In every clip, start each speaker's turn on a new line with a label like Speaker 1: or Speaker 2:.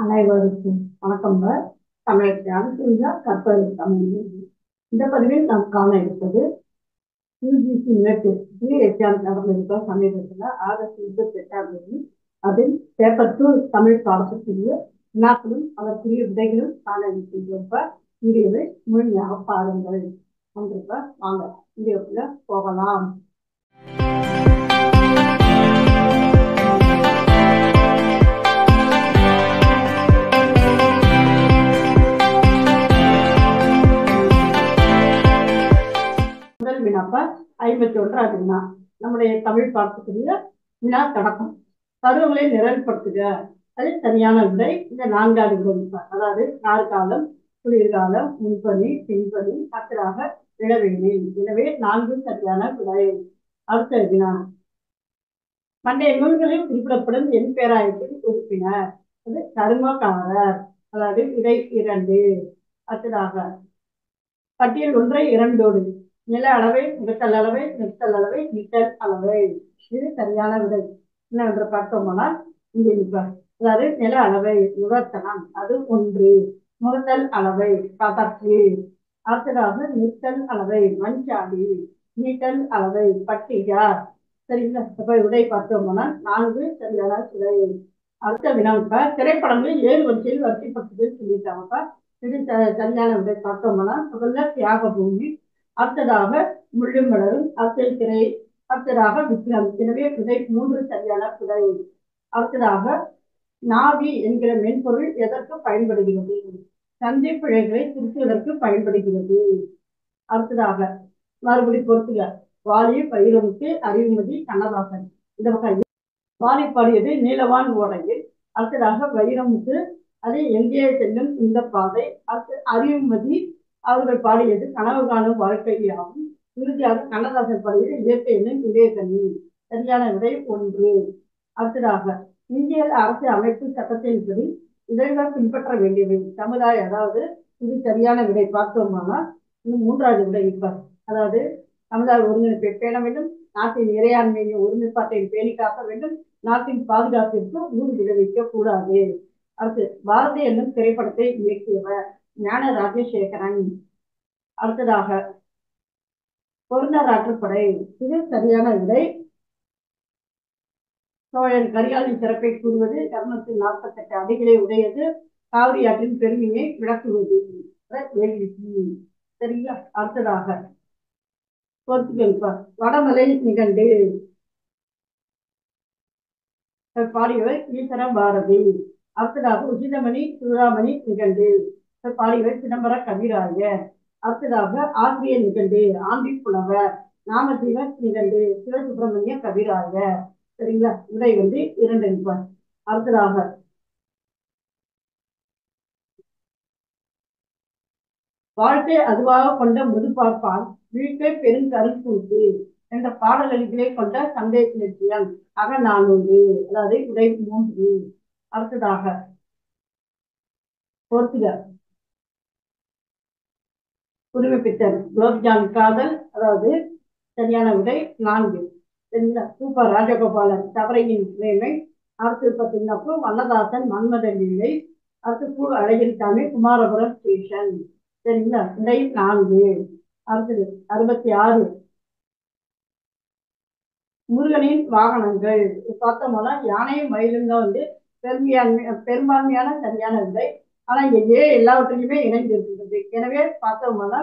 Speaker 1: அனைவருக்கும் வணக்கங்க. தமிழை அனுப்பிங்க கற்பது தமிழ். இந்த பதிவில் நாம் காண இருப்பது யூஜிசி நேற்று எக்ஸாம் நடந்த இருக்க சமீபத்தில் ஆகஸ்ட் 28ஆம் தேதி அதில் பேப்பர் 2 தமிழ் பாடத்திற்குரிய வினாக்களும் அதற்குரிய விடைகளும் காண இருக்கின்றப்ப வீடியோவை முழுமையாக பாருங்கள். கண்டிப்பா வாங்க வீடியோக்குள்ள போகலாம். முதல் வினாப்ப 51 வினா நம்முடைய தமிழ் பாடத்துக்குரிய வினா தொடக்கம். பருவங்களை நிரல்படுத்துக. அது சரியான விடை. இந்த 4வது விடை, அதாவது நாற்காலம், குளிர்காலம், முன்பனி, பின்பனி, கத்தராக, இளவேணி. எனவே 4 சரியான விடை. அடுத்த வினா, பண்டைய நூல்களில் குறிப்பிடப்படும் என் பேராயத்தின் உறுப்பினர் அது கர்மகாரர், அதாவது விடை 2. அடுத்ததாக பட்டியல் 1 2 நில அளவை, முகத்தல் அளவை, நிறுத்தல் அளவை, நீட்டல் அளவை. இது சரியான விடை. என்னவென்று பார்த்தோம்னா இங்கே அதாவது நில அளவை விவர்த்தனம் அது 1, முகத்தல் அளவை காத்தாட்சி, அடுத்ததாக நிறுத்தல் அளவை மஞ்சாடி, நீட்டல் அளவை பட்டிகா. சரிங்களா? அப்ப விடை பார்த்தோம்னா 4 சரியான விடை. அடுத்த வினாப்ப திரைப்படங்களில் 7 வரிசையில் வரிசைப்படுத்துதல் சொல்லிட்டாங்கப்பா. இது சரியான விடை பார்த்தோம்னா முதல்ல தியாக பூமி, அடுத்ததாக முள்ளும் மலரும், அடுத்த திரை, அடுத்ததாக விக்ரம். எனவே விடை 3 சரியான விடை. அடுத்ததாக நாவி என்கிற மென்பொருள் எதற்கு பயன்படுகிறது? சந்தை பிழைகளை திருத்துவதற்கு பயன்படுகிறது. அடுத்ததாக மறுபடி பொறுத்துக. வாலி, வைரமுத்து, அறிவுமதி, கண்ணதாசன். இந்த வகை வாலி பாடியது நீலவான் ஓடையில், அடுத்ததாக வைரமுத்து அது எங்கே செல்லும் இந்த பாதை, அடுத்து அறிவுமதி அவர்கள் பாடியது கனவு காணும் வாழ்க்கையாகும், இறுதியாக கண்ணதாசன் பாடியது இயற்கை என்னும் இதய கண்ணி. சரியான விடை 1. அடுத்ததாக இந்திய அரசு அமைப்பு சட்டத்தின்படி இதழ்கள் பின்பற்ற வேண்டியவை சமுதாய, அதாவது இது சரியான விடை பார்த்தோம்னா இன்னும் 3வது விடை இருப்பார். அதாவது சமுதாய ஒருங்கிணைப்பை பேண வேண்டும், நாட்டின் இறையாண்மையின் ஒருமைப்பாட்டை பேணி காக்க வேண்டும், நாட்டின் பாதுகாப்பிற்கு ஊறு விளைவிக்க கூடாது. அடுத்து பாரதி என்னும் திரைப்படத்தை இயக்கியவர் ஞான ராஜசேகரன். அடுத்ததாக பொருந்தர் ஆற்றுப்படை. இது சரியான விடை. சோழன் கரிகாலின் சிறப்பை கூறுவது, 248 அடிகளை உடையது, காவிரி ஆற்றின் பெருமையை விளக்குவது. சரிங்களா? அடுத்ததாக வடமலை நிகண்டு பாடியவர் ஈஸ்வர பாரதி. அடுத்ததாக உசிதமணி சூடாமணி நிகண்டு பாடியவர் சிதம்பர கவிராயர். அடுத்ததாக ஆசிரியர் நிகண்டு ஆண்டி புலவர், நாமஜீவ நிகண்டு சிவசுப்பிரமணிய கவிராயர். சரிங்களா? விடை 2. அடுத்ததாக வாழ்க்கை அதுவாக கொண்ட முதுபார்ப்பால் வீட்டை பெருங்கருப்பூட்டு என்ற பாடல் அடிகளை கொண்ட சந்தேக இலக்கியம் அகநானூறு, அதாவது விடை 3. அடுத்ததாக போர்த்துகல் புதுமைப்பித்தன் குலோப்ஜான் காதல், அதாவது சரியான விடை 4. சரிங்களா? சூப்பர் ராஜகோபாலன் சபரையின் பிரேமை. அடுத்து பார்த்தீங்கன்னா வண்ணதாசன் மன்மதன் இல்லை. அடுத்து பூ அழகிரிசாமி குமாரபுரம் ஸ்டேஷன். சரிங்களா? விடை 4. அடுத்தது 66 முருகனின் வாகனங்கள் பார்த்தோம்னா யானையும் மயிலும் தான் பெரும்பான்மையான சரியான விடை. ஆனா இங்க எல்லாவற்றிலுமே இணைந்து இருக்கின்றது. எனவே பார்த்தோம்னா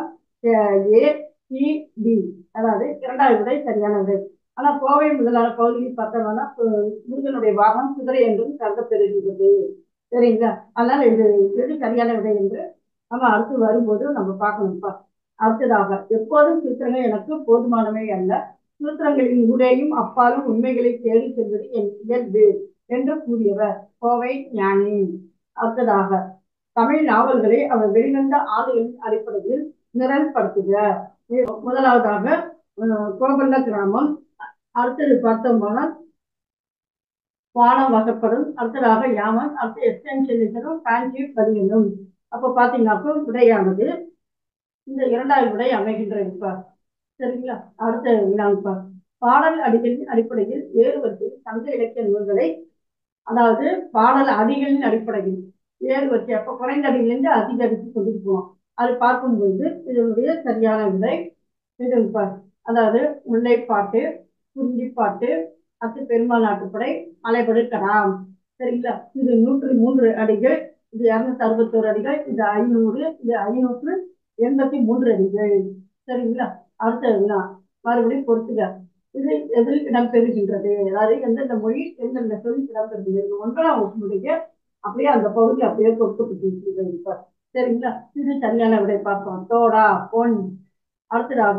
Speaker 1: ACD, அதாவது 2வது விடை சரியான விடை. ஆனா கோவை முதலான பகுதியில் பார்த்தோம்னா முருகனுடைய வாகனம் குதிரை என்றும் கருதப்பெறுகிறது. சரிங்களா? அதனால இது சரியான விடை என்று நம்ம அடுத்து வரும்போது நம்ம பார்க்கணும்ப்பா. அடுத்ததாக எப்போதும் சூத்திரங்கள் எனக்கு போதுமானவை அல்ல, சூத்திரங்களின் ஊடேயும் அப்பாலும் உண்மைகளை தேடி செல்வது என் இயல்பு என்று கூறியவர் கோவை ஞானி. அடுத்ததாக தமிழ் நாவல்களை அவர் வெளிவந்த ஆளுகளின் அடிப்படையில் நிரல்படுத்துக. முதலாவதாக கோபல்ல கிராமம், அடுத்தது பார்த்தோம்னா வானம் வகைப்படும், அடுத்ததாக யாமன், அடுத்து எக்ஸ்டென்ஷன் காஞ்சி பதியணும். அப்ப பாத்தீங்கன்னா விடையானது இந்த 2வது விடை அமைகின்ற. சரிங்களா? அடுத்த வினாப்பா, பாடல் அடிகளின் அடிப்படையில் வேறு வரிசையில் சங்க இலக்கிய நூல்களை, அதாவது பாடல் அடிகளின் அடிப்படையில் ஏறு வரிசை, அப்ப குறைந்த அடியிலிருந்து அதிக அடிக்கு கொண்டுட்டு போவோம். அது பார்க்கும்போது இதனுடைய சரியான விடை இது. அதாவது முல்லைப்பாட்டு, குறிஞ்சிப்பாட்டு, அடுத்து பெருமாள் நாட்டுப்படை, மலைபடு கடாம். சரிங்களா? இது 103 அடிகள், இது 261 அடிகள், இது 500, இது 583 அடிகள். சரிங்களா? அடுத்த வினா மறுபடியும் பொறுத்துக. இது எதில் இடம்பெறுகின்றது? அதாவது எந்தெந்த மொழி எந்தெந்த சொல் இடம்பெறுகிறது? 1ஆம் வகுப்பினுடைய அப்படியே அந்த பகுதி அப்படியே கொடுக்கப்பட்டிருக்கிறது இப்ப. சரிங்களா? இது சரியான விடை பார்ப்போம். தோடா, பொன். அடுத்ததாக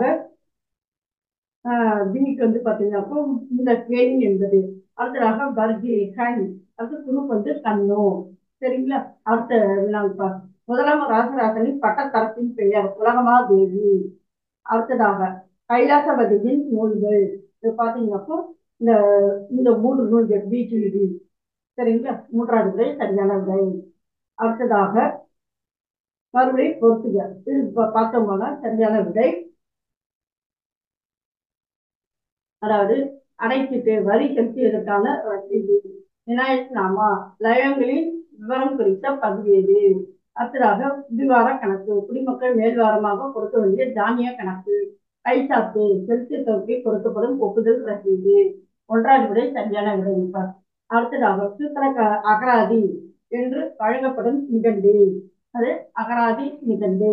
Speaker 1: பிக்கு வந்து பாத்தீங்கன்னா இந்த கேணி என்பது. அடுத்ததாக பர்கி, கண். அடுத்து குரூப் வந்து கண்ணோ. சரிங்களா? அடுத்த வினாப்பா முதலாம் ராசராசனின் பட்டத்தரத்தின் பெயர் உலகமா தேவி. அடுத்ததாக கைலாசபதியின் நூல்கள். இது பாத்தீங்கன்னா இந்த இந்த 3 நூல்கள் பிஜிடி. சரிங்களா? 3வது விடை சரியான விடை. அடுத்ததாக மறுபடியும் பொறுத்துக. இது பார்த்தோம்னா சரியான விடை. அதாவது அடைச்சிட்டு வரி செலுத்தியதற்கான ரசீது. விநாயக் நாமா லயங்களின் விவரம் குறித்த பதிவேடு. அடுத்ததாக குடிவார கணக்கு, குடிமக்கள் மேல்வாரமாக கொடுக்க வேண்டிய தானிய கணக்கு. கைசாத்து செலுத்திய தொகைக்கு கொடுக்கப்படும் ஒப்புதல் ரசீது. 1வது விடை சரியான விடை. அடுத்ததாக சூத்திர அகராதி என்று வழங்கப்படும் நிகண்டு. அது அகராதி நிகண்டு.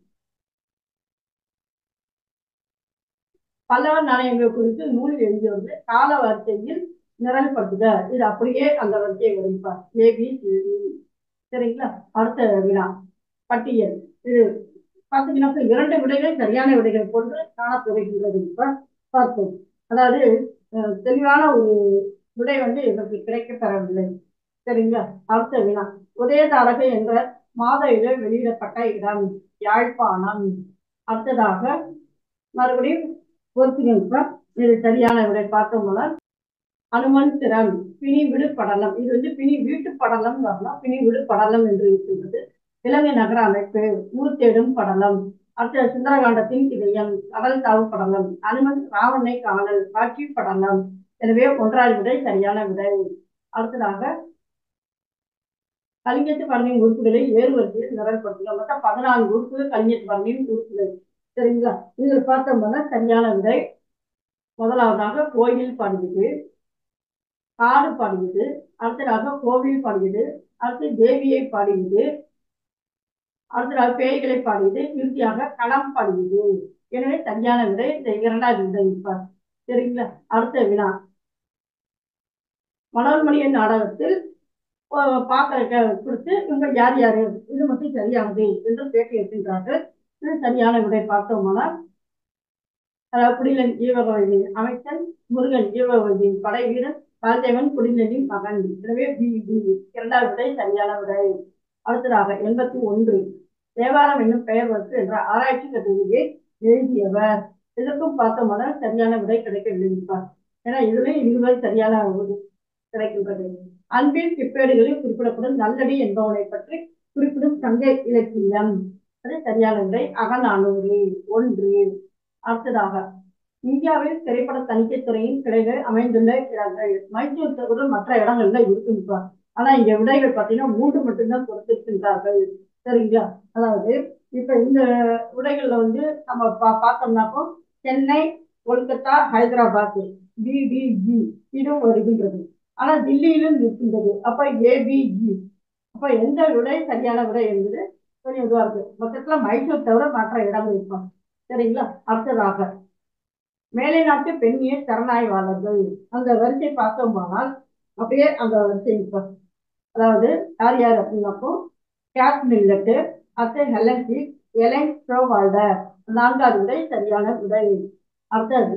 Speaker 1: பல்லவ நாணயங்கள் குறித்து நூல் எழுதியவர்கள் கால வரிசையில் நிரல்படுத்துக. இது அப்படியே அந்த வரிசையை வரைப்பார். ABCD. சரிங்களா? அடுத்த வினா பட்டியல். இது பார்த்தீங்கன்னா 2 விடைகள் சரியான விடைகள் போன்று காணப்படுகின்றது. இப்ப பார்ப்போம். அதாவது தெளிவான ஒரு விடை வந்து இதற்கு கிடைக்கப்பெறவில்லை. சரிங்களா? அடுத்த வினா உதயதாரகை என்ற மாத இதழ் வெளியிடப்பட்ட இடம் யாழ்ப்பாணம். அடுத்ததாக மறுபடியும் பொறுத்துங்க. இது சரியான விடை பார்த்தோம்னா அனுமன் திறம் பிணி விடு படலம். இது வந்து பிணி வீட்டு படலம் வரலாம், பிணி விடு படலம் என்று இருக்கின்றது. இலங்கை நகர அமைப்பு ஊர் தேடும் படலம். அடுத்த சுந்தரகாண்டத்தின் இதயம் கடல் தாவு படலம். அனுமன் ராவணனை காணல் காட்சி படலம். எனவே 1வது விடை சரியான விடை. அடுத்ததாக கலிங்கத்து பரணியின் உறுப்புகளை வேறு வரிசையில் நிரல்படுத்துக. மொத்தம் 14 உறுப்புகள் கலிங்கத்து பரணியின் உறுப்புகள். சரிங்களா? இதில் பார்த்தோம்னா சரியான விடை முதலாவதாக கோயில் பாடுகிறது, காடு பாடுகிறது, அடுத்ததாக கோவில் பாடுகிறது, அடுத்து தேவியை பாடுகிறது, அடுத்ததாக பேய்களை பாடுகிறது, இறுதியாக களம் பாடுகிறது. எனவே சரியான விடை இந்த 2வது விடை. சரிங்களா? அடுத்த வினா மனோன்மணியின் நாடகத்தில் பார்க்க கொடுத்து இவங்க யார் யாரு இது மட்டும் சரியானது என்று கேட்டு இருக்கின்றார்கள். இது சரியான விடை பார்த்தோம்னா குடிலன் ஈவகவதியின் அமைச்சன், முருகன் ஈவகவதியின் படை வீரன், பால்தேவன் குடிலனின் மகன். எனவே BD 2வது விடை சரியான விடை. அடுத்ததாக 81 தேவாரம் என்னும் பெயர் வகுப்பு என்ற ஆராய்ச்சி கட்டுரையை எழுதியவர். இதற்கும் பார்த்தோம்னா சரியான விடை கிடைக்கவில்லை. ஏன்னா இதுலயும் 20 சரியான கிடைக்கின்றது. அன்பின் பிற்பேடுகளில் குறிப்பிடப்படும் நல்லடி என்பவனை பற்றி குறிப்பிடும் சங்க இலக்கியம். அது சரியான விடை அகநானூறு 1. அடுத்ததாக இந்தியாவில் திரைப்பட தணிக்கைத் துறையின் கிளைகள் அமைந்துள்ள இடங்கள். மைசூர் தவிர மற்ற இடங்கள்ல இருக்குப்பா. ஆனா இங்க விடைகள் பார்த்தீங்கன்னா 3 மட்டும்தான் கொடுத்திருக்கின்றார்கள். சரிங்களா? அதாவது இப்ப இந்த விடைகள்ல வந்து நம்ம பார்த்தோம்னாக்கோ சென்னை, கொல்கத்தா, ஹைதராபாத் BDG இதுவும் வருகின்றது. ஆனா தில்லியிலும் இருக்கின்றது. அப்ப ABG. அப்ப எந்த விடை சரியான விடை என்பது கொஞ்சம் இதுவா இருக்கு. மொத்தத்துல மைசூர் தவிர மற்ற இடங்கள் இருப்பாங்க. சரிங்களா? அடுத்ததாக மேலை நாட்டு பெண்ணிய திறனாய்வாளர்கள் அந்த வரிசை பார்த்தோம்னால் அப்படியே அந்த வரிசை இருப்பாங்க. அதாவது யார் யார் அப்படின்னாப்போ கேட் மில்லட்டு, அடுத்து ஹெலன் பீக், எலன் ஸ்ட்ரோவால்டர். 4வது விடை சரியான விடை. அடுத்தது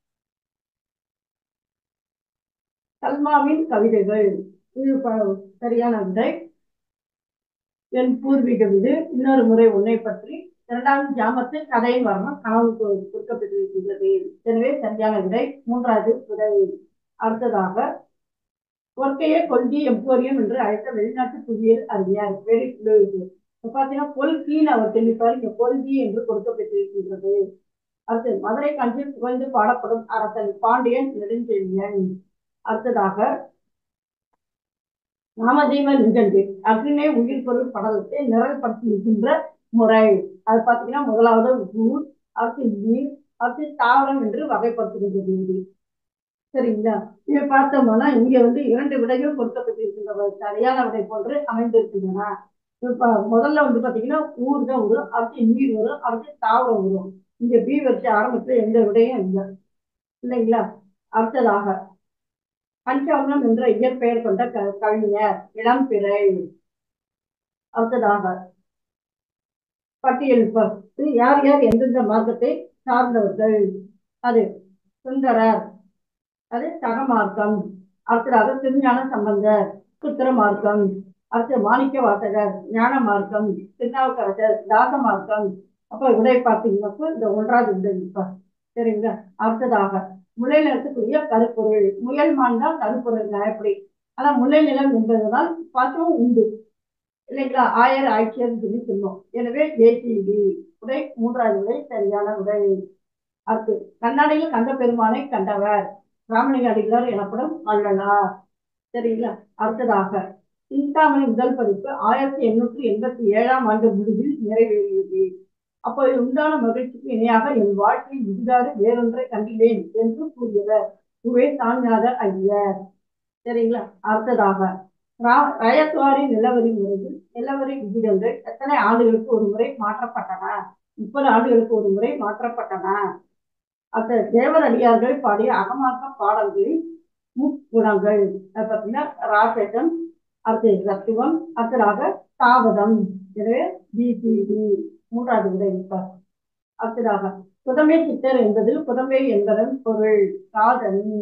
Speaker 1: சல்மாவின் கவிதைகள். இது சரியான விடை. என் பூர்வீக வீடு, இன்னொரு முறை உன்னை பற்றி, 2வது ஜாமத்து கதையின் வரணும் கனவு கொடுக்கப்பட்டிருக்கின்றது. எனவே சரியான விடை 3வது விடை. அடுத்ததாக ஒர்க்கையே கொள்கை எம்போரியம் என்று அழைத்த வெளிநாட்டு புவியியல் அறிஞர் பார்த்தீங்கன்னா கொள்கின்னு அவர் தெரிவிப்பார். இங்க கொள்கி என்று கொடுக்கப்பட்டிருக்கின்றது. அடுத்து மதுரை காஞ்சியில் புகழ்ந்து பாடப்படும் அரசன் பாண்டியன் நெடுஞ்செழியன். அடுத்ததாக நாமதேவ நிகழ்வு அக்னே உயிர் பொருள் படலத்தை நிரல்படுத்துகின்ற முறை. அது பார்த்தீங்கன்னா முதலாவது ஊர், அடுத்து நீர், அடுத்து தாவரம் என்று வகைப்படுத்துகின்றது. சரிங்களா? இதை பார்த்தோம்னா இங்க இரண்டு விடைகள் கொடுக்கப்பட்டிருக்கின்றன, சரியான விடை போன்று அமைந்திருக்கின்றன. இப்ப முதல்ல பாத்தீங்கன்னா ஊர் தான் வரும், அடுத்து நீர் வரும், அடுத்து தாவரம் வரும். இங்க பி வச்சு ஆரம்பத்துல எந்த விடையும் இல்லை, இல்லைங்களா? அடுத்ததாக பஞ்சவர்ணம் என்ற இயற்பெயர் கொண்ட கவிஞர் இளம்பிறை. அடுத்ததாக பட்டியல் யார் யார் எந்தெந்த மார்க்கத்தை சார்ந்தவர்கள். அது சுந்தரர், அது சகமார்க்கம். அடுத்ததாக திருஞான சம்பந்தர் புத்திர மார்க்கம். அடுத்து மாணிக்க வாசகர் ஞான மார்க்கம். திருநாவுக்கரசர் தாச மார்க்கம். அப்ப விடை பார்த்தீங்கன்னா இந்த ஒன்றாவது விடை இப்ப. சரிங்களா? அடுத்ததாக முல்லை நிலத்துக்குரிய கருப்பொருள். முயல் மான் தான் கருப்பொருள் எப்படி, ஆனா முல்லை நிலம் என்பதுதான் பசுவும் உண்டு, இல்லைங்களா? ஆயர் ஆட்சியர் சொல்லி சொல்லுவோம். எனவே ஏசிபி உடை மூன்றாவது விடை சரியான உடை. அடுத்து கண்ணாடியில் கந்த பெருமானை கண்டவர் ராமலிங்க அடிகளார் எனப்படும் வள்ளலார். சரிங்களா? அடுத்ததாக சிந்தாமணி முதல் பதிப்பு 1887ஆம் ஆண்டு முடிவில் நிறைவேறியது. அப்போ உண்டான மகிழ்ச்சிக்கு இணையாக என் வாழ்க்கையில் இதுதாறு வேறொன்றை கண்டிலேன் என்று கூறியவர் உவே சாமிநாத ஐயர். சரிங்களா? அடுத்ததாக ரயத்வாரி நிலவரி முறையில் நிலவரி விகிதங்கள் எத்தனை ஆண்டுகளுக்கு ஒரு முறை மாற்றப்பட்டன? 30 ஆண்டுகளுக்கு ஒரு முறை மாற்றப்பட்டன. அந்த தேவர் அடியார்கள் பாடிய அகமார்க்க பாடல்களின் முக்குணங்கள் பார்த்தீங்கன்னா ராசேஷம், அடுத்து தத்துவம், அடுத்ததாக தாவதம். எனவே பிசிடி மூன்றாவது விடை. அடுத்ததாக புதமை சித்தர் என்பதில் புதமை என்பதன் பொருள் சாதனி.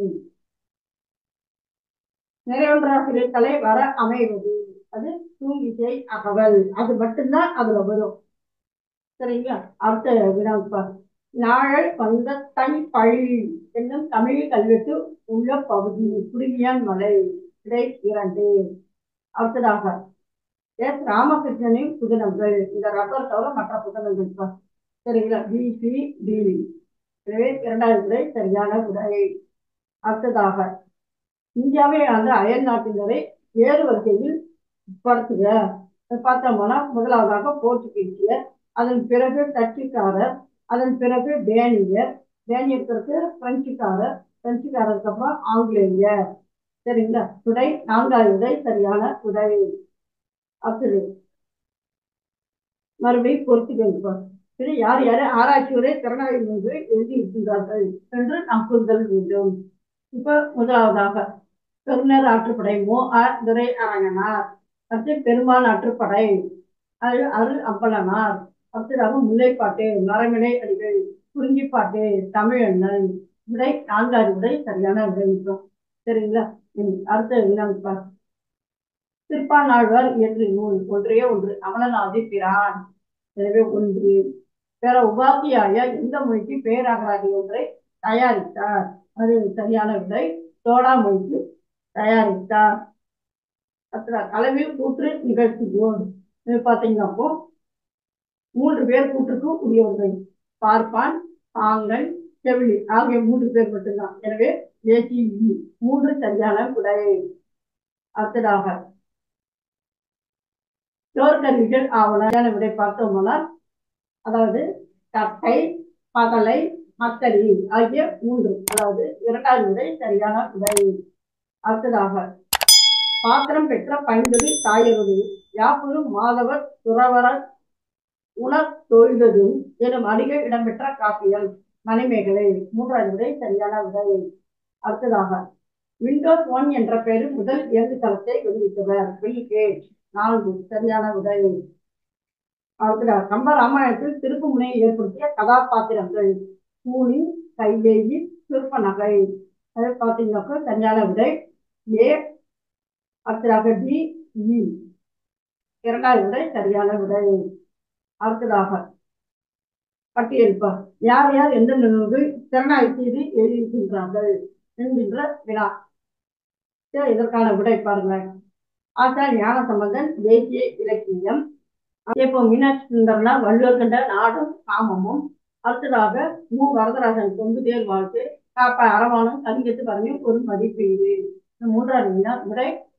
Speaker 1: நிறைவொன்றாசிரியர்களை வர அமைவது, அது தூங்கிசை அகவல், அது மட்டும்தான் அதுல வரும். சரிங்களா? அடுத்த வினாப்பா நாழல் வந்த தன் பழி என்னும் தமிழ் கல்வெட்டு உள்ள பகுதி குருவியான் மலை. விடை 2. அடுத்ததாக எஸ் ராமகிருஷ்ணனின் புதினங்கள். இந்த ரப்பர் தவிர மற்ற புத்தகங்கள். சரிங்களா? B C D. எனவே 2வது விடை சரியான விடை. அடுத்ததாக இந்தியாவை ஆண்ட அயல் நாட்டினரை வேறு வரிசையில் படுத்துக. பார்த்தோம்னா முதலாவதாக போர்ச்சுகீசியர், அதன் பிறகு டச்சுக்காரர், அதன் பிறகு டேனியர், டேனியருக்கு பிரெஞ்சுக்காரர், பிரெஞ்சுக்காரருக்கு அப்புறம் ஆங்கிலேயர். சரிங்களா? விடை 4வது விடை சரியான விடை. அடுத்தது மறுபடியும் பொறுத்துக்கொள்வார். சரி, யார் யாரு ஆராய்ச்சி உரை திறனாய்வு என்று எழுதி இருக்கின்றார்கள் என்று நாம் கூறுதல் வேண்டும். இப்ப முதலாவதாக பெருநர் ஆற்றுப்படை மோ அ துரை அரங்கனார். அடுத்து பெருமாள் ஆற்றுப்படை அது அருள் அம்பலனார். அடுத்ததாக முல்லைப்பாட்டு மரமிடை அடிகள். குறிஞ்சிப்பாட்டு தமிழண்ணன். விடை 4வது விடை சரியான விடை. சரிங்களா? அடுத்த வினாப்பா திருப்பானாழ்வார் இயற்றிய நூல் ஒன்றே ஒன்று அமலநாதி பிரான். எனவே 1. வேற உபாத்தியாய இந்த மொழிக்கு பேரகராதி ஒன்றை தயாரித்தார். அது சரியான விடை. தோடா மொழிக்கு தயாரித்தார். அளவில் கூற்று நிகழ்த்துவோம். பார்த்தீங்கன்னா 3 பேர் கூற்றுக்கு உரியவர்கள். பார்ப்பான், பாங்கன், செவிலி ஆகிய 3 பேர் மட்டும்தான். எனவே ஏசி 3 சரியான விடை. அடுத்ததாக தோற்கருவிகள் ஆவண விடை பார்த்தோம்னா அதாவது தட்டை, பகலை, மக்களி ஆகிய 3, அதாவது 2வது விடை சரியான விடை. அடுத்ததாக பாத்திரம் பெற்ற பைந்தொழி தாயருடைய யாப்பொரு மாதவர் துறவரர் உணர் தொழுதும் எனும் அடிகள் இடம்பெற்ற காப்பியம் மணிமேகலை. 3வது விடை சரியான விடை. அடுத்ததாக விண்டோஸ் 1 என்ற பெயரில் முதல் இயங்குதளத்தை வெளியிட்டவர் பில் கேட்ஸ். 4 சரியான விடை. அடுத்ததாக கம்ப ராமாயணத்தில் திருப்பு முனையை ஏற்படுத்திய கதாபாத்திரங்கள் கூலி, கைலேயி, சிற்பநகை. அதை பார்த்தீங்கன்னாக்கா சரியான விடை ஏ. அடுத்ததாக டி, இ. 2வது விடை சரியான விடை. அடுத்ததாக பட்டியலிப்பார் யார் யார் எந்தெந்த நூல்கள் திறனாய்வு செய்து எழுதியிருக்கின்றார்கள் என்கின்ற வினா. இதற்கான விடை பாருங்கள். ஆச்சார் ஞான சம்பந்தன் தேசிய இலக்கியம். அதேபோல் மீனாட்சி சுந்தரனார் வள்ளுவர் கண்ட நாடும் காமமும். அடுத்ததாக மு வரதராஜன் கொங்கு தேர் வாழ்க்கை. காப்ப அரவானம் கலிங்கத்து பரமையும் ஒரு மதிப்பீடு. 3வது விடை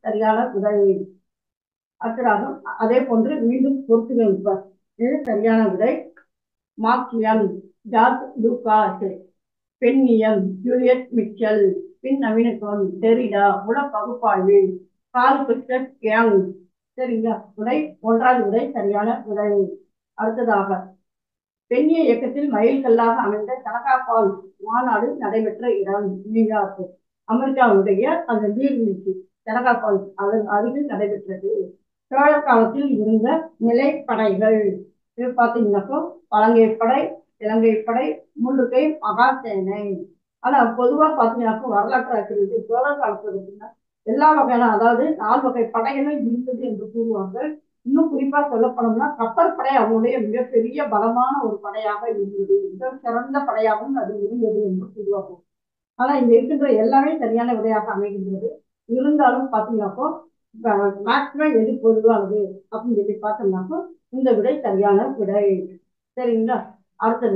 Speaker 1: சரியான விடை. அடுத்ததாக அதே போன்று மீண்டும் பொறுத்துக. இது சரியான விடை. மார்க்சியம், ஜார்ஜ் லூகாஸ், பெண்ணியம், ஜூலியட் மிச்சல், பின் நவீனத்துவம், டெரிடா, உல பகுப்பாய்வு, கால் பிரிஸ்டர் யங். சரிங்களா? விடை ஒன்றாவது விடை சரியான விடை. அடுத்ததாக பெண்ணிய இயக்கத்தில் மைல்கல்லாக அமைந்த சனகா ஃபால்ஸ் மாநாடு நடைபெற்ற இடம் நியூயார்க். அமெரிக்காவுடைய அந்த நீர்வீழ்ச்சி சனகா ஃபால்ஸ் அதன் அருகில் நடைபெற்றது. சோழர் காலத்தில் இருந்த நிலைப்படைகள் இது பார்த்தீங்கன்னாக்கோ பழங்கை படை, இலங்கை படை, முன்னுக்கை, மகாசேனை. ஆனா பொதுவா பார்த்தீங்கன்னாக்கோ வரலாற்று ஆசிரியர் சோழர் காலத்துல எல்லா வகையான அதாவது 4 வகை படைகளும் இருந்தது என்று கூறுவாங்க. இன்னும் குறிப்பா சொல்லப்போனோம்னா கப்பற்படை அவங்களுடைய மிகப்பெரிய பலமான ஒரு படையாக இருந்தது. மிக சிறந்த படையாகவும் அது இருந்தது என்று கூறுவாங்க. ஆனா இங்க இருக்கின்ற எல்லாமே சரியான விடையாக அமைகின்றது. இருந்தாலும் பார்த்தீங்கன்னாக்கோ மேக்சிமம் எது பொதுவானது அப்படின்னு சொல்லி பார்த்தோம்னாக்கோ இந்த விடை சரியான விடை. சரிங்களா? அடுத்தது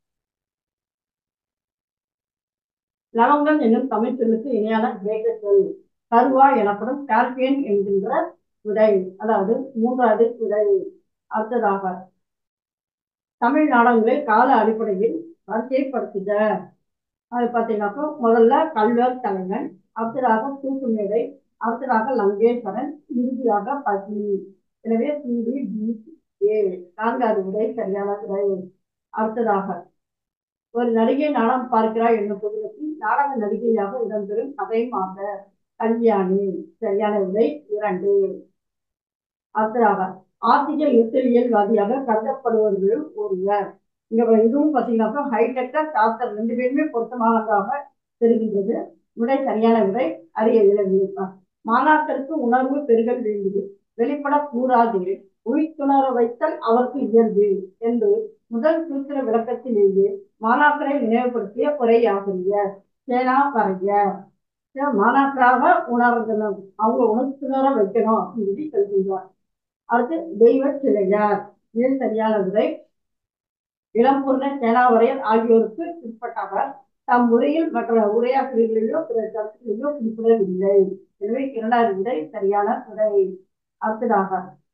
Speaker 1: லவங்கம் என்னும் தமிழ் சொல்லுக்கு இணையான கிரேக்க சொல் கருவா எனப்படும் கால்பியன் என்கின்ற விடை. அதாவது 3வது விடை. அடுத்ததாக தமிழ் நாடகங்களை கால அடிப்படையில் வரிசைப்படுத்துக. அது பார்த்தீங்கன்னாக்கோ முதல்ல கல்வர் தலைவன், அடுத்ததாக தூக்குமேடை, அடுத்ததாக லங்கேஸ்வரன், இறுதியாக பசி. எனவே CDDA 4வது விடை சரியான விடை. அடுத்ததாக ஒரு நடிகை நாடகம் பார்க்கிறாய் என்னும் புதினத்தில் நாடக நடிகையாக இடம்பெறும் கதைமாக கல்யாணி. சரியான விடை 2. அடுத்ததாக ஆசிய இசையியல்வாதியாக கருதப்படுவர்கள் ஒருவர். இங்க இதுவும் பார்த்தீங்கன்னாக்கா ஹைடெக்கா டாக்டர் 2 பேருமே பொருத்தமானதாக தெரிகின்றது. விடை சரியான விடை. அறிய இளவியல் மாணாக்கருக்கு உணர்வு பெருகல் வேண்டியது வெளிப்படக்கூடாது உயிர்த்துணர வைத்தல் அவருக்கு இயல்பு என்று முதல் சூத்திர விளக்கத்திலேயே மாணாக்கரை நினைவுபடுத்திய உரையாசிரியர் சேனாவரையர். மாணாக்கராக உணர்ந்தனர், அவங்க உணர்த்துணர வைக்கணும் அப்படின்னு சொல்லி சொல்கின்றார். அடுத்து தெய்வ சிலையார். இது சரியான விடை. இளம்பூர்ண சேனாவரையர் ஆகியோருக்கு பிற்பட்டவர் தம் உரையில் மற்ற உரையாசிரியர்களையோ பிற கருத்துக்களையோ குறிப்பிடவில்லை. எனவே 2வது விடை சரியான விடை. அடுத்ததாக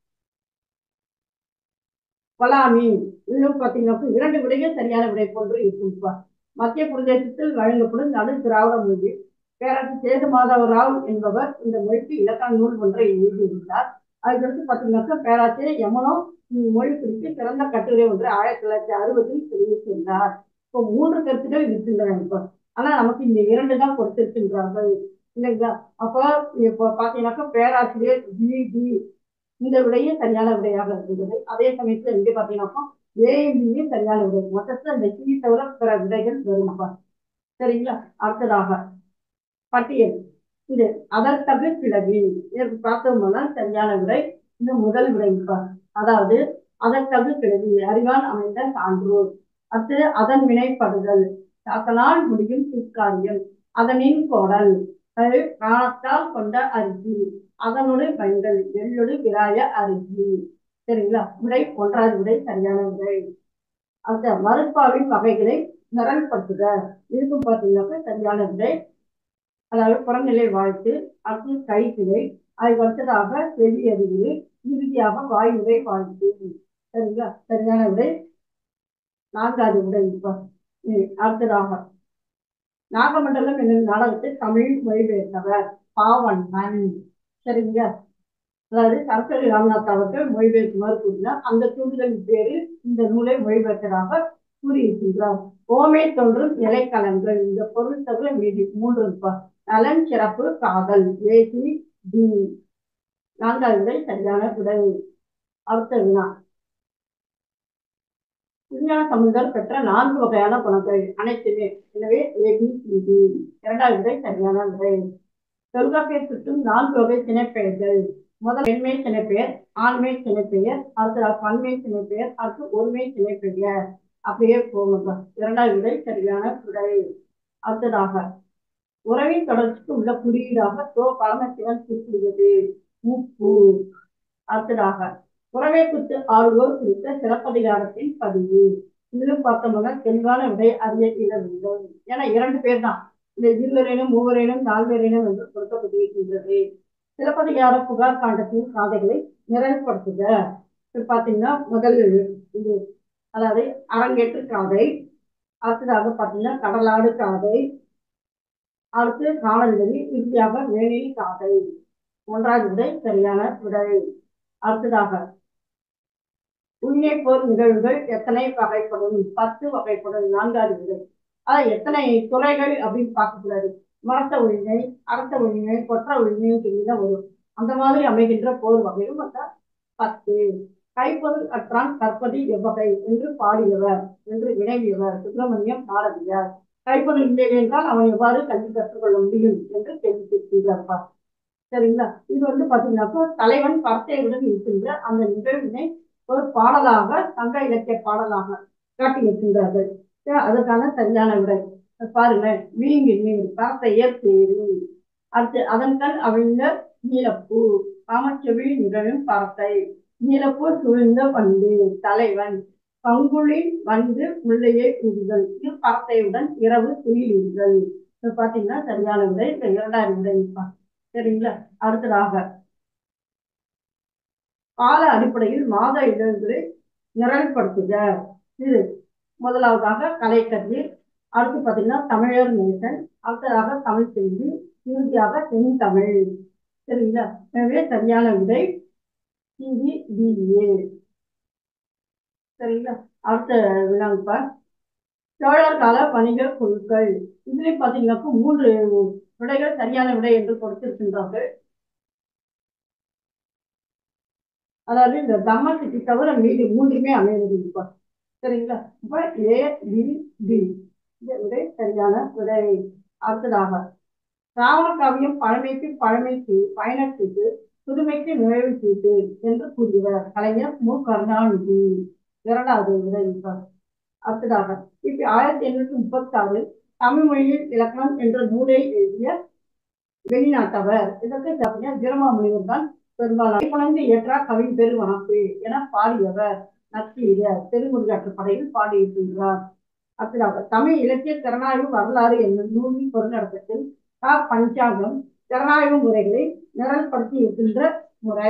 Speaker 1: பலாமி. இன்னும் பார்த்தீங்கன்னா 2 விடையும் சரியான விடை போன்று இருக்கும். மத்திய பிரதேசத்தில் வழங்கப்படும் நடு திராவிட மொழி. பேராசிரியர் சேது மாதவ ராவ் என்பவர் இந்த மொழிக்கு இலக்கண நூல் ஒன்றை எழுதியிருந்தார். அதுக்கடுத்து பார்த்தீங்கன்னாக்கா பேராசிரியர் யமுனோ மொழி குறித்து சிறந்த கட்டுரை ஒன்று 1960 தெரிவித்திருந்தார். இப்போ 3 கருத்துக்கள் இருக்கின்றன. இப்போ ஆனா நமக்கு இந்த 2 தான் கொடுத்திருக்கின்றார்கள் இல்லைங்களா? அப்போ இப்போ பார்த்தீங்கன்னாக்கா பேராசிரியர் GD இந்த விடையும் சரியான விடையாக இருக்கின்றது. அதே சமயத்துல இங்கே பார்த்தீங்கன்னாக்கா ABயும் சரியான விடை. மொத்தத்தில் அந்த C தவிர பிற விடைகள் வரும்பா. சரிங்களா? அடுத்ததாக பட்டியல். இது அதற்கது கிளவி. இதற்கு பார்த்தோம்னா சரியான விடை இந்த முதல் விடைப்பா. அதாவது அதற்கது கிளவி அறிவால் அமைந்த சான்றோர். அடுத்து அதன் வினைப்படுதல் தாக்கனால் முடியும் தீக்காரியம். அதனின் கோடல் அது காணத்தால் கொண்ட அரிசி. அதனோடு பெண்கள் எள்ளொடு விராய அரிசி. சரிங்களா? விடை 1வது விடை சரியான விடை. அடுத்த மறுப்பாவின் வகைகளை நிரல்படுத்துக. இதுக்கும் பார்த்தீங்கன்னாக்க சரியான விடை. அதாவது புறநிலை வாழ்த்து, அடுத்து கைக்கிளை, அதுக்கு அடுத்ததாக செவி அறிவு, இறுதியாக வாய்நிலை வாழ்த்து. சரிங்களா? சரியான விடை 4வது விடை. அடுத்ததாக நாகமண்டலம் என்னும் நாடகத்தை தமிழ் மொழிபெயர்த்தவர் பாவண்ணன். சரிங்களா? அதாவது சரஸ்வதி ராமநாத் அவர்கள் மொழிபெயர்க்குமாறு கூறினார். அந்த தூண்டுதலின் பேரில் இந்த நூலை மொழிபெயர்த்ததாக கூறியிருக்கின்றார். ஓமை தோன்றும் நிலைக்கலன்கள். இந்த பொருள் தவிர மீதி 3 நலன், சிறப்பு, காதல். ACD 4வது விடை சரியான விடை. அடுத்த வினா விஞ்ஞான சம்பந்தர் பெற்ற 4 வகையான குணங்கள் அனைத்துமே. எனவே ABCD 2வது விடை சரியான விடை. தொல்காப்பியர் சுற்றும் 4 வகை திணைப்பெயர்கள். முதல் பெண்மை திணைப்பெயர், ஆண்மை திணைப்பெயர், அடுத்த பன்மை திணைப்பெயர், அடுத்து ஒருமை திணைப்பெயர். அப்படியே போகணும். 2வது விடை சரியான விடை. அடுத்ததாக உறவின் தொடர்ச்சிக்கு உள்ள குறியீடாக பரமசிவன் குறிப்பிடுவது உப்பு. அடுத்ததாக உறவை குறித்து ஆளுவோர் குறித்த சிறப்பதிகாரத்தின் பதிவு. இதிலும் பார்த்தோம்னா தெளிவான விடை அறிய இயலவில்லை. ஏன்னா 2 பேர் தான். இந்த 2 மூவரேனும் 4 என்று கொடுக்கப்பட்டிருக்கின்றது. சிலப்பதிகார புகார் காண்டத்தின் காதைகளை நிறைவுபடுத்துக. பாத்தீங்கன்னா முதல் இது அதாவது அரங்கேற்று காதை, அடுத்ததாக பாத்தீங்கன்னா கடலாடு காதை, அடுத்து காணல்வெளி, இறுதியாக வேணில் காதை. ஒன்றாவது விடை சரியான விடை. அடுத்ததாக உண்மை போர் நிகழ்வுகள் எத்தனை வகைப்படும்? 10 வகைப்படும். 4வது விடை. எத்தனை துறைகள் அப்படின்னு பார்க்கக்கூடாது. மரத்த ஒழுங்கை, அரச ஒழுங்கை, கொற்ற ஒழுங்கைன்னு சொல்லிதான் வரும். அந்த மாதிரி அமைகின்ற போர் வகையும் 10. கைப்பொருள் அற்றான் கற்பதி எவ்வகை என்று பாடியவர் என்று வினவியவர் சுப்பிரமணியம் பாரதியார். கைப்பொருள் இல்லை என்றால் அவன் எவ்வாறு கல்வி கற்றுக்கொள்ள முடியும் என்று கேள்வி கேட்கிறார். சரிங்களா? இது பாத்தீங்கன்னாக்கா தலைவன் பரத்தையுடன் இருக்கின்ற அந்த நிகழ்வினை ஒரு பாடலாக, சங்க இலக்கிய பாடலாக காட்டி இருக்கின்றார்கள். அதற்கான சரியான விடை பாருங்க. வீங்கி நீர் பரத்தையர் தேரி. அடுத்து அதன்கண் அவிழ்ந்த நீலப்பூ, காமச்செவி நிகழும் பரத்தை, நீலப்பூ சூழ்ந்த வண்டு, தலைவன், பங்குழி வந்து முள்ளையை ஊதுதல், இது பரத்தையுடன் இரவு துயிலுதல். பாத்தீங்கன்னா சரியான விடை. 2வது விடை. சரிங்களா? அடுத்ததாக கால அடிப்படையில் மாத இதழ்களை நிரல்படுத்துக. இது முதலாவதாக கலைக்கதிர், அடுத்து பாத்தீங்கன்னா தமிழர் நேசன், அடுத்ததாக தமிழ் செய்தி, இறுதியாக தென்தமிழ். சரிங்களா? எனவே சரியான விடை CVDA. சரிங்களா? அடுத்த வினாப்பா சோழர் கால வணிக குழுக்கள். இதுல பாத்தீங்கன்னாக்கா 3 விடைகள் சரியான விடை என்று கொடுத்திருக்கின்றார்கள். அதாவது இந்த தம்ம சிட்டி தவிர மீது 3மே அமைவது. சரிங்களா? இப்ப ABD இந்த விடை சரியான விடை. அடுத்ததாக ராவண காவியம் பழமைக்கு பழமைக்கு பயணத்துக்கு புதுமைக்கு நுழைவு சீட்டு என்று கூறுகிறார் கலைஞர் மு. கருணாநிதி. 2வது விடை. அடுத்ததாக கிபி 1836 தமிழ் மொழியில் இலக்கணம் என்ற நூலை எழுதிய வெளிநாட்டவர். இதற்கு வீரமாமுனிவர் தான் பெரும்பாலான புனைந்து இயற்றா கவின் பெரு வனப்பு என பாடியவர் நக்கீரர் திருமுருகாற்றுப்படையில் பாடியிருக்கின்றார். அடுத்ததாக தமிழ் இலக்கிய திறனாய்வு வரலாறு என்னும் நூலின் பொருளடக்கத்தில் பஞ்சாங்கம் திறனாய்வு முறைகளை நிரல்படுத்தி இருக்கின்ற முறை.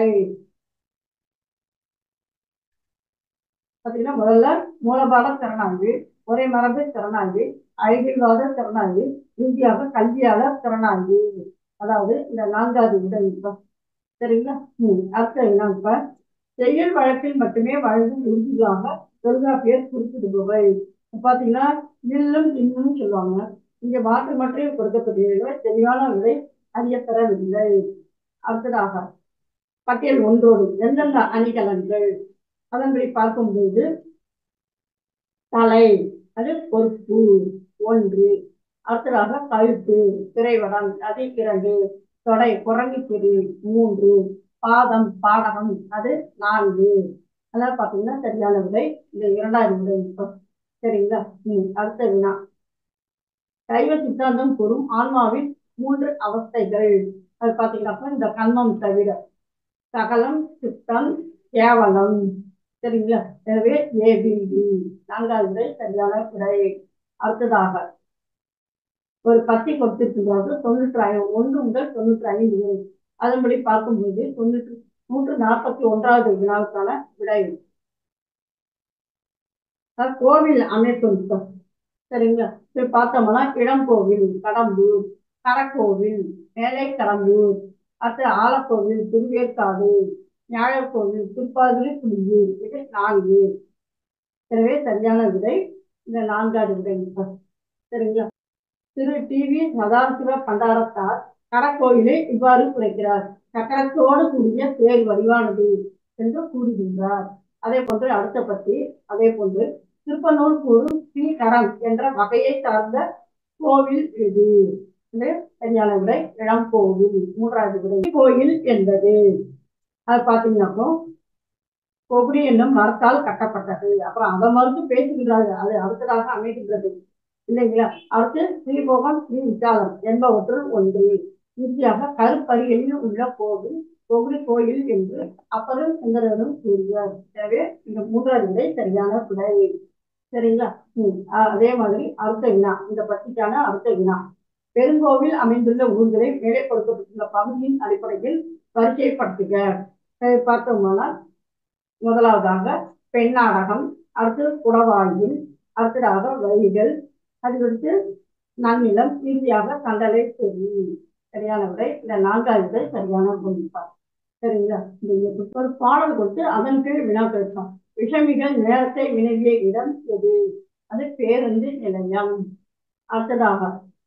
Speaker 1: பார்த்தீங்கன்னா முதல்ல மூலபாட திறனாய்வு, ஒரே மரபு திறனாய்வு, அழகியல்வாத திறனாய்வு, இறுதியாக கல்வியாளர் திறனாய்வு. அதாவது இந்த 4வது விடை. சரிங்களா? அடுத்த என்னப்ப செய்யுள் வழக்கில் மட்டுமே வழங்கும் உறுதிகளாக தொல்காப்பியர் குறிப்பிடுபவை. பாத்தீங்கன்னா இல்லும் இன்னும் சொல்லுவாங்க. இங்க மாற்று மட்டும் கொடுக்கப்பட்டிருக்கிற தெளிவான விடை அறியப்பெறவில்லை. அடுத்ததாக பட்டியல் 1 எந்தெந்த அணிகலன்கள் அதன்படி பார்க்கும்போது தலை அது பொறுப்பு 1, அடுத்ததாக கழுத்து திரைவடம் அது 2, தொடை குரங்கிச்செடி 3, பாதம் பாடகம் அது 4. அதாவது பாத்தீங்கன்னா சரியான விடை இந்த 2வது விடை. சரிங்களா? அடுத்த வினா சைவ சித்தாந்தம் கூறும் ஆன்மாவின் 3 அவஸ்தைகள். அது பாத்தீங்கன்னா இந்த கண்மம் தவிர சகலம் சித்தம் கேவலம். சரிங்களா? எனவே ABD 4வது விடை சரியான விடை. அடுத்ததாக ஒரு பத்தி கொடுத்திருக்கிறார்கள் 95 1 முதல் 95 அதன்படி பார்க்கும்போது 141வது வினாவுக்கான விடை. கோவில் அமைப்பு. சரிங்களா? பார்த்தோம்னா இளங்கோவில் கடம்பூர், கரக்கோவில் மேலை கடம்பூர், அடுத்து ஆலக்கோவில் திருவேற்காடு, ஞாழக்கோவில் திருப்பாதிரி குடியூர். இது 4. எனவே சரியான விடை இந்த 4வது விடை. சரிங்களா? திரு TV சதாசிவ பண்டாரத்தார் கடற்கோயிலை இவ்வாறு குறைக்கிறார்: சக்கரத்தோடு கூடிய தேர் வடிவானது என்று கூறுகின்றார். அதே போன்று அடுத்த பத்தி அதே போன்று திருப்பனூர் கூறும் ஸ்ரீகரம் என்ற வகையை சார்ந்த கோவில் இது. சரியான விடை இளங்கோவில். 3வது விடை கோயில் என்பது அது பாத்தீங்கன்னா கொபுரி என்னும் மரத்தால் கட்டப்பட்டது. அப்புறம் அதை மறுத்து பேசுகின்றார்கள். அது அடுத்ததாக அமைகின்றது இல்லைங்களா? அடுத்து ஸ்ரீமோகன் ஸ்ரீ விசாலம் என்பவற்றுள் 1. இறுதியாக கருப்பறிகளில் உள்ள கோவில் கொபுரி கோயில் என்று அப்பரும் சுந்தரனும் கூறுகிறார். எனவே இந்த 3வது விடை சரியான விடை. சரிங்களா? அதே மாதிரி அடுத்த வினா இந்த பத்திக்கான அடுத்த வினா பெருங்கோவில் அமைந்துள்ள ஊர்களை மேலே கொடுக்கப்பட்டுள்ள பகுதியின் அடிப்படையில் வரிசைப்படுத்துக. பார்த்தோம்னா முதலாவதாக பெண்ணாடகம், அடுத்து குடவாயில், அடுத்ததாக வரிகள், அதுக்கடுத்து நன்னிலம், இறுதியாக கண்டலை செவி. சரியான விடை. இந்த 4வது விடை சரியான விடைப்பார். சரிங்களா? இந்த ஒரு பாடல் கொடுத்து அதன் கீழ் வினா கேட்பான். விஷமிகள் நேரத்தை வினவிய இடம் எது? அது பேருந்து நிலையம். அடுத்ததாக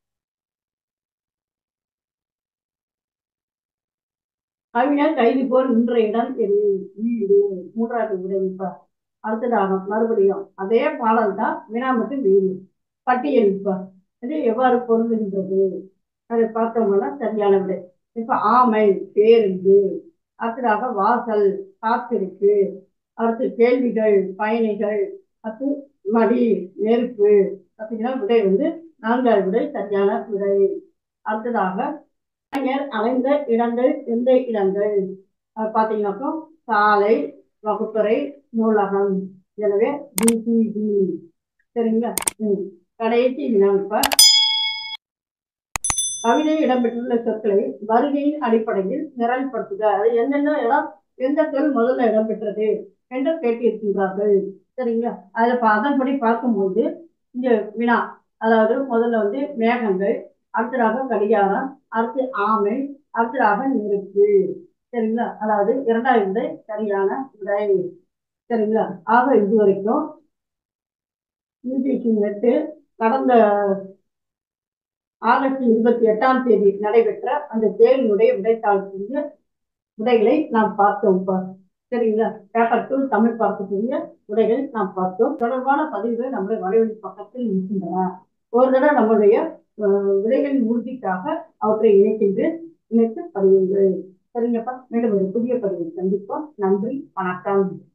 Speaker 1: கவிஞர் கைது போல் நின்ற இடம் எது? வீடு. 3வது விடைப்பார். அடுத்ததாக மறுபடியும் அதே பாடல் தான், வினா மட்டும் வீடு. பட்டியலிப்பார். இது எவ்வாறு பொருந்துகின்றது? அதை பார்த்தோம்னா சரியான விடை. இப்ப ஆமை பேருந்து, அடுத்ததாக வாசல் காத்திருக்கு, அடுத்து கேள்விகள் பயணிகள், அடுத்து மடி நெருப்பு. பார்த்தீங்கன்னா விடை 4வது விடை சரியான விடை. அடுத்ததாக கலைஞர் அலைந்த இடங்கள் எந்த இடங்கள்? பார்த்தீங்கன்னாக்கா சாலை, வகுப்பறை, நூலகம். எனவே பிசிடி. சரிங்களா? கடைசி வினாப்ப கவிதையில் இடம்பெற்றுள்ள சொற்களை வருகையின் அடிப்படையில் நிரல்படுத்துக. அது எந்தெந்த இடம், எந்த சொல் முதல்ல இடம்பெற்றது என்று கேட்டிருக்கின்றார்கள். சரிங்களா? அதன்படி பார்க்கும்போது இந்த வினா, அதாவது முதல்ல மேகங்கள், அடுத்ததாக கடிகாரம், அடுத்து ஆமை, அடுத்ததாக நெருப்பு. சரிங்களா? அதாவது 2வது விடை சரியான விடை. சரிங்களா? ஆக இதுவரைக்கும் UGC நெட்டு கடந்த ஆகஸ்ட் 28ஆம் தேதி நடைபெற்ற அந்த தேர்வினுடைய விடைத்தாள்களுடைய விடைகளை நாம் பார்த்தோம். சரிங்களா? பேப்பர் 2 தமிழ் பார்க்கக்கூடிய விடைகள் நாம் பார்த்தோம். தொடர்பான பதிவுகள் நம்முடைய வலைவழி பக்கத்தில் இருக்கின்றன. ஒரு தடவை நம்முடைய விடைகளின் உறுதிக்காக அவற்றை இணைத்து பதிவுங்கள். சரிங்கப்பா. மீண்டும் ஒரு புதிய பதிவில் சந்திப்போம். நன்றி, வணக்கம்.